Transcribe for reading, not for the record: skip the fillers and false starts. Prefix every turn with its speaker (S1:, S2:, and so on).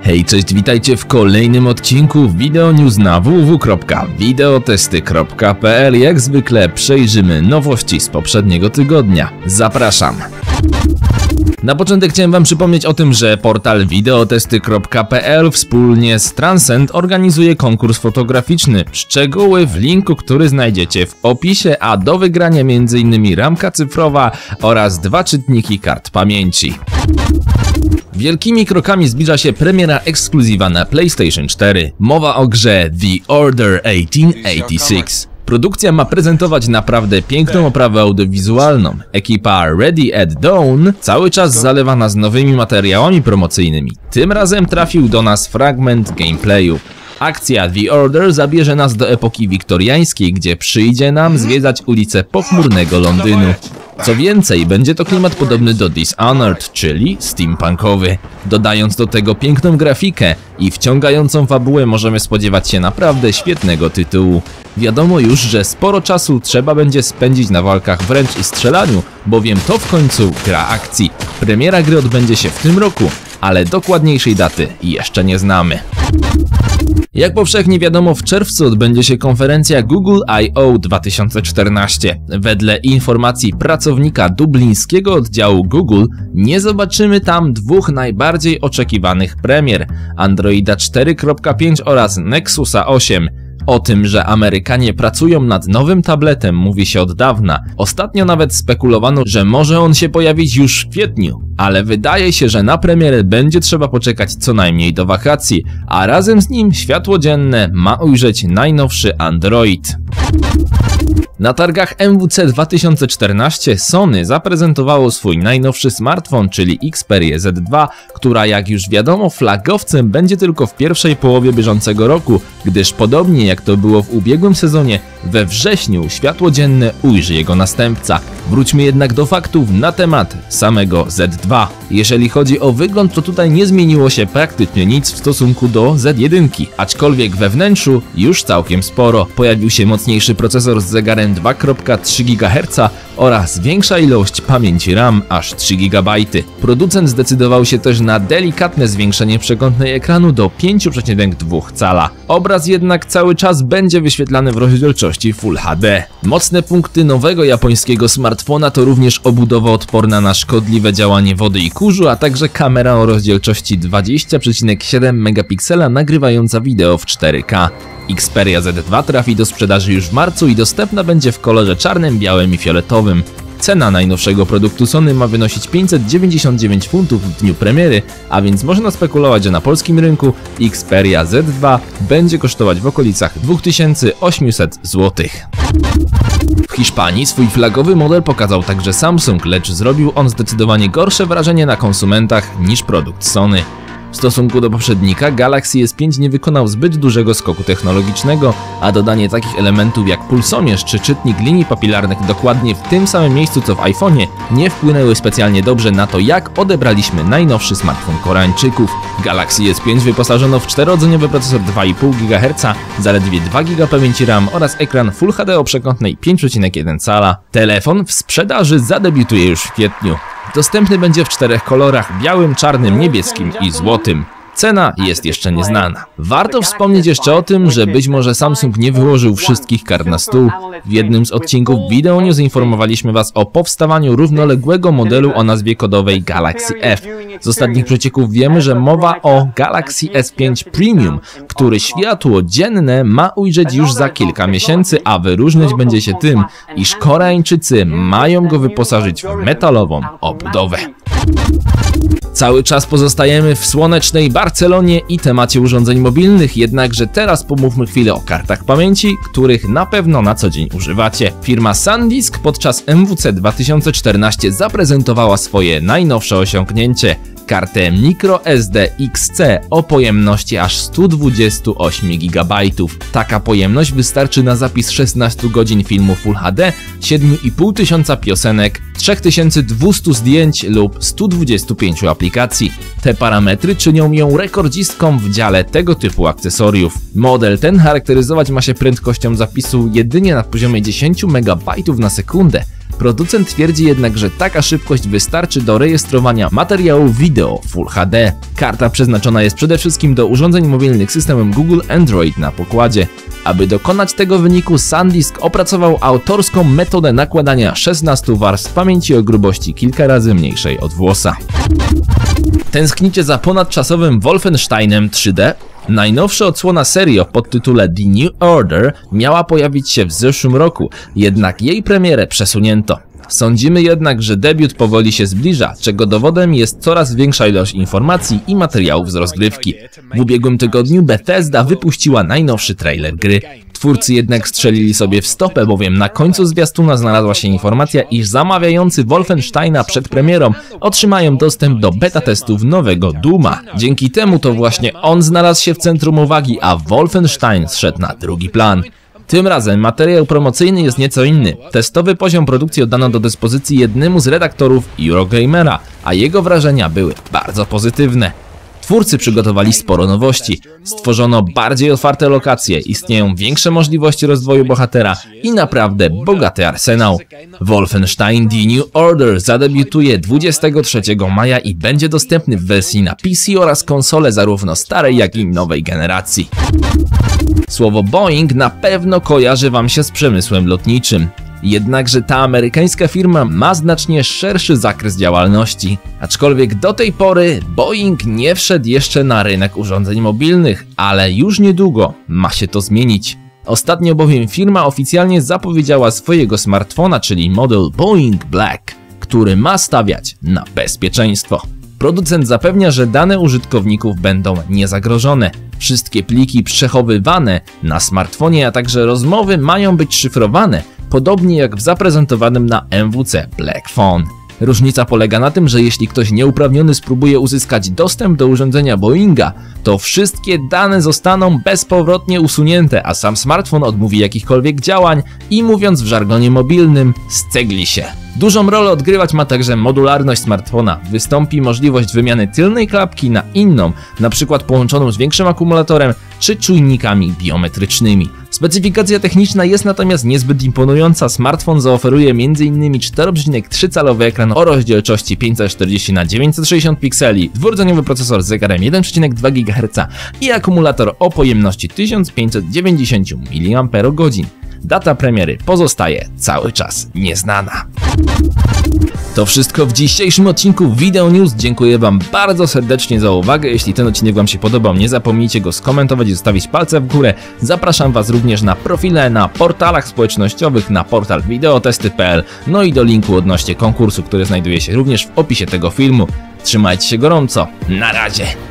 S1: Hej, cześć, witajcie w kolejnym odcinku Video News na www.videotesty.pl. Jak zwykle przejrzymy nowości z poprzedniego tygodnia. Zapraszam! Na początek chciałem wam przypomnieć o tym, że portal videotesty.pl wspólnie z Transcend organizuje konkurs fotograficzny. Szczegóły w linku, który znajdziecie w opisie, a do wygrania m.in. ramka cyfrowa oraz 2 czytniki kart pamięci. Wielkimi krokami zbliża się premiera ekskluzywa na PlayStation 4. Mowa o grze The Order 1886. Produkcja ma prezentować naprawdę piękną oprawę audiowizualną. Ekipa Ready at Dawn cały czas zalewa nas nowymi materiałami promocyjnymi. Tym razem trafił do nas fragment gameplayu. Akcja The Order zabierze nas do epoki wiktoriańskiej, gdzie przyjdzie nam zwiedzać ulice pochmurnego Londynu. Co więcej, będzie to klimat podobny do Dishonored, czyli steampunkowy. Dodając do tego piękną grafikę i wciągającą fabułę, możemy spodziewać się naprawdę świetnego tytułu. Wiadomo już, że sporo czasu trzeba będzie spędzić na walkach wręcz i strzelaniu, bowiem to w końcu gra akcji. Premiera gry odbędzie się w tym roku, ale dokładniejszej daty jeszcze nie znamy. Jak powszechnie wiadomo, w czerwcu odbędzie się konferencja Google I.O. 2014. Wedle informacji pracownika dublińskiego oddziału Google nie zobaczymy tam dwóch najbardziej oczekiwanych premier: Androida 4.5 oraz Nexusa 8. O tym, że Amerykanie pracują nad nowym tabletem, mówi się od dawna. Ostatnio nawet spekulowano, że może on się pojawić już w kwietniu. Ale wydaje się, że na premierę będzie trzeba poczekać co najmniej do wakacji, a razem z nim światło dzienne ma ujrzeć najnowszy Android. Na targach MWC 2014 Sony zaprezentowało swój najnowszy smartfon, czyli Xperia Z2, która jak już wiadomo flagowcem będzie tylko w pierwszej połowie bieżącego roku, gdyż podobnie jak to było w ubiegłym sezonie, we wrześniu światło dzienne ujrzy jego następca. Wróćmy jednak do faktów na temat samego Z2. Jeżeli chodzi o wygląd, to tutaj nie zmieniło się praktycznie nic w stosunku do Z1, aczkolwiek we wnętrzu już całkiem sporo. Pojawił się mocniejszy procesor z zegarem 2.3 GHz oraz większa ilość pamięci RAM, aż 3 GB. Producent zdecydował się też na delikatne zwiększenie przekątnej ekranu do 5,2 cala. Obraz jednak cały czas będzie wyświetlany w rozdzielczości Full HD. Mocne punkty nowego japońskiego smartfona to również obudowa odporna na szkodliwe działanie wody i kurzu, a także kamera o rozdzielczości 20,7 megapiksela nagrywająca wideo w 4K. Xperia Z2 trafi do sprzedaży już w marcu i dostępna będzie w kolorze czarnym, białym i fioletowym. Cena najnowszego produktu Sony ma wynosić 599 funtów w dniu premiery, a więc można spekulować, że na polskim rynku Xperia Z2 będzie kosztować w okolicach 2800 zł. W Hiszpanii swój flagowy model pokazał także Samsung, lecz zrobił on zdecydowanie gorsze wrażenie na konsumentach niż produkt Sony. W stosunku do poprzednika Galaxy S5 nie wykonał zbyt dużego skoku technologicznego, a dodanie takich elementów jak pulsomierz czy czytnik linii papilarnych dokładnie w tym samym miejscu co w iPhone'ie nie wpłynęły specjalnie dobrze na to, jak odebraliśmy najnowszy smartfon Koreańczyków. Galaxy S5 wyposażono w 4-rdzeniowy procesor 2,5 GHz, zaledwie 2 GB pamięci RAM oraz ekran Full HD o przekątnej 5,1 cala. Telefon w sprzedaży zadebiutuje już w kwietniu. Dostępny będzie w 4 kolorach: białym, czarnym, niebieskim i złotym. Cena jest jeszcze nieznana. Warto wspomnieć jeszcze o tym, że być może Samsung nie wyłożył wszystkich kart na stół. W jednym z odcinków Video News informowaliśmy was o powstawaniu równoległego modelu o nazwie kodowej Galaxy F. Z ostatnich przecieków wiemy, że mowa o Galaxy S5 Premium, który światło dzienne ma ujrzeć już za kilka miesięcy, a wyróżniać będzie się tym, iż Koreańczycy mają go wyposażyć w metalową obudowę. Cały czas pozostajemy w słonecznej Barcelonie i temacie urządzeń mobilnych, jednakże teraz pomówmy chwilę o kartach pamięci, których na pewno na co dzień używacie. Firma SanDisk podczas MWC 2014 zaprezentowała swoje najnowsze osiągnięcie. Kartę microSD XC o pojemności aż 128 GB. Taka pojemność wystarczy na zapis 16 godzin filmu Full HD, 7500 piosenek, 3200 zdjęć lub 125 aplikacji. Te parametry czynią ją rekordzistką w dziale tego typu akcesoriów. Model ten charakteryzować ma się prędkością zapisu jedynie na poziomie 10 MB na sekundę, Producent twierdzi jednak, że taka szybkość wystarczy do rejestrowania materiałów wideo Full HD. Karta przeznaczona jest przede wszystkim do urządzeń mobilnych systemem Google Android na pokładzie. Aby dokonać tego wyniku, SanDisk opracował autorską metodę nakładania 16 warstw pamięci o grubości kilka razy mniejszej od włosa. Tęsknicie za ponadczasowym Wolfensteinem 3D? Najnowsza odsłona serii o podtytule The New Order miała pojawić się w zeszłym roku, jednak jej premierę przesunięto. Sądzimy jednak, że debiut powoli się zbliża, czego dowodem jest coraz większa ilość informacji i materiałów z rozgrywki. W ubiegłym tygodniu Bethesda wypuściła najnowszy trailer gry. Twórcy jednak strzelili sobie w stopę, bowiem na końcu zwiastuna znalazła się informacja, iż zamawiający Wolfensteina przed premierą otrzymają dostęp do beta testów nowego Dooma. Dzięki temu to właśnie on znalazł się w centrum uwagi, a Wolfenstein zszedł na drugi plan. Tym razem materiał promocyjny jest nieco inny. Testowy poziom produkcji oddano do dyspozycji jednemu z redaktorów Eurogamera, a jego wrażenia były bardzo pozytywne. Twórcy przygotowali sporo nowości, stworzono bardziej otwarte lokacje, istnieją większe możliwości rozwoju bohatera i naprawdę bogaty arsenał. Wolfenstein The New Order zadebiutuje 23 maja i będzie dostępny w wersji na PC oraz konsole zarówno starej, jak i nowej generacji. Słowo Boeing na pewno kojarzy Wam się z przemysłem lotniczym. Jednakże ta amerykańska firma ma znacznie szerszy zakres działalności. Aczkolwiek do tej pory Boeing nie wszedł jeszcze na rynek urządzeń mobilnych, ale już niedługo ma się to zmienić. Ostatnio bowiem firma oficjalnie zapowiedziała swojego smartfona, czyli model Boeing Black, który ma stawiać na bezpieczeństwo. Producent zapewnia, że dane użytkowników będą niezagrożone. Wszystkie pliki przechowywane na smartfonie, a także rozmowy mają być szyfrowane, podobnie jak w zaprezentowanym na MWC Black Phone. Różnica polega na tym, że jeśli ktoś nieuprawniony spróbuje uzyskać dostęp do urządzenia Boeinga, to wszystkie dane zostaną bezpowrotnie usunięte, a sam smartfon odmówi jakichkolwiek działań i mówiąc w żargonie mobilnym, scegli się. Dużą rolę odgrywać ma także modularność smartfona. Wystąpi możliwość wymiany tylnej klapki na inną, np. połączoną z większym akumulatorem czy czujnikami biometrycznymi. Specyfikacja techniczna jest natomiast niezbyt imponująca. Smartfon zaoferuje m.in. 4,3-calowy ekran o rozdzielczości 540×960 pikseli, dwurdzeniowy procesor z zegarem 1,2 GHz i akumulator o pojemności 1590 mAh. Data premiery pozostaje cały czas nieznana. To wszystko w dzisiejszym odcinku Video News. Dziękuję Wam bardzo serdecznie za uwagę. Jeśli ten odcinek Wam się podobał, nie zapomnijcie go skomentować i zostawić palce w górę. Zapraszam Was również na profile na portalach społecznościowych, na portal videotesty.pl, no i do linku odnośnie konkursu, który znajduje się również w opisie tego filmu. Trzymajcie się gorąco. Na razie.